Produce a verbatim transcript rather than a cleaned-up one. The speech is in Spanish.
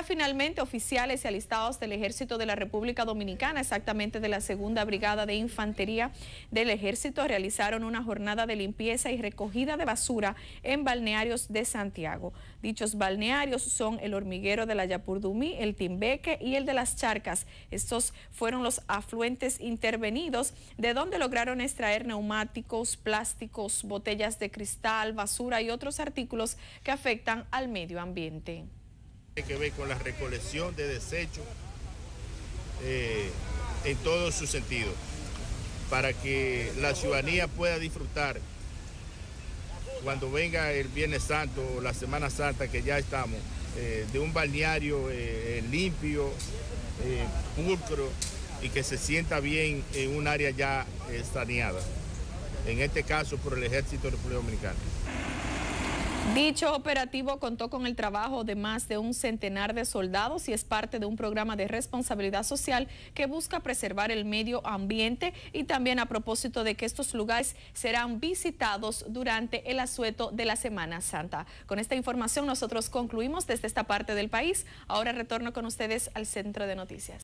finalmente oficiales y alistados del Ejército de la República Dominicana, exactamente de la Segunda Brigada de Infantería del Ejército, realizaron una jornada de limpieza y recogida de basura en balnearios de Santiago. Dichos balnearios son el Hormiguero de la Yapurdumí, el Timbeque y el de las Charcas. Estos fueron los afluentes intervenidos, de donde lograron extraer neumáticos, plásticos, botellas de cristal, basura y otros artículos que afectan al medio ambiente. Tiene que ver con la recolección de desechos eh, en todos sus sentidos, para que la ciudadanía pueda disfrutar cuando venga el Viernes Santo o la Semana Santa, que ya estamos, eh, de un balneario eh, limpio, eh, pulcro, y que se sienta bien en un área ya eh, saneada, en este caso por el Ejército de la República Dominicana. Dicho operativo contó con el trabajo de más de un centenar de soldados y es parte de un programa de responsabilidad social que busca preservar el medio ambiente, y también a propósito de que estos lugares serán visitados durante el asueto de la Semana Santa. Con esta información nosotros concluimos desde esta parte del país. Ahora retorno con ustedes al centro de noticias.